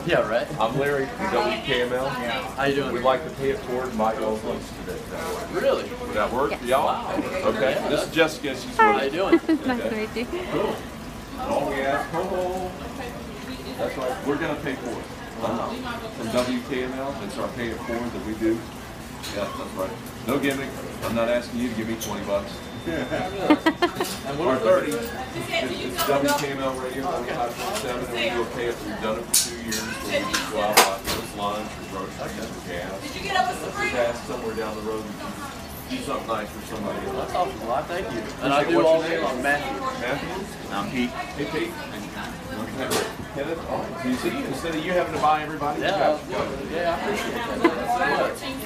Yeah, right. I'm Larry from WKML. How you doing? We'd like to pay it forward and buy y'all's lunch today. Really? Would that work for y'all? Wow. Okay. This is Jessica. She's with How us. you doing? Nice to meet you. Cool. And all we ask, that's right. We're going to pay for it. From WKML, it's our pay it forward that we do. Yeah, that's right. No gimmick. I'm not asking you to give me $20. And Or what 30. It's WKML Radio 95.7, and we will pay it. We've done it for 2 years. Where we just go out, buy us lunch, or groceries, or gas. Did you get up with the free? Pass somewhere down the road and do something nice for somebody else. That's awesome. Well, thank you. And I Appreciate do what's all your day name? long. Matthew. Matthew? I'm Pete. Hey, Pete. Kenneth? Oh, you see, instead of you having to buy everybody, you Yeah, got yeah, I appreciate that. Thanks so much.